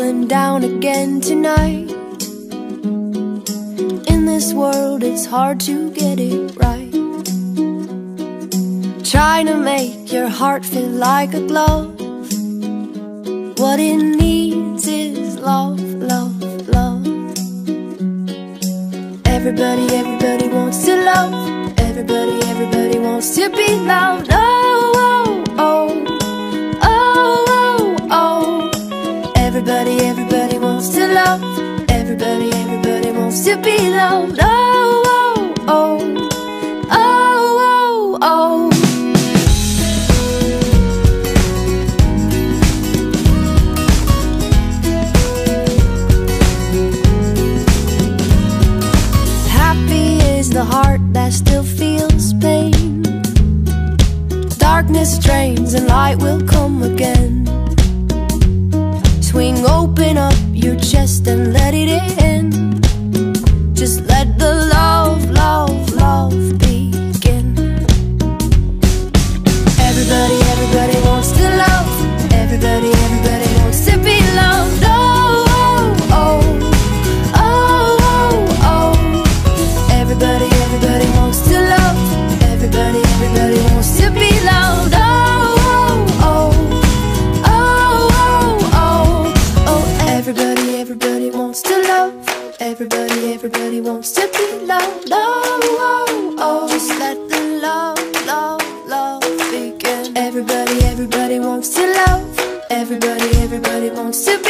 falling down again tonight. In this world it's hard to get it right. Trying to make your heart feel like a glove. What it needs is love, love, love. Everybody, everybody wants to love. Everybody, everybody wants to be loved. Oh, oh, oh, oh, oh, oh. Everybody, everybody wants to love. Everybody, everybody wants to be loved. Oh, oh, oh, oh, oh, oh. The heart that still feels pain. Darkness drains and light will come again. Swing open up your chest and let it in. Just let the love, love, love begin. Everybody, everybody wants to love. Everybody, everybody wants to be loved. Oh, oh, oh. Everybody, everybody wants to love. Everybody, everybody wants to be loved. Oh, oh, oh, oh, oh, oh. Everybody, everybody wants to love. Everybody, everybody wants to be loved. Oh, oh, oh. Just let the love, love, love begin. Everybody, everybody wants to love. Everybody, everybody wants to be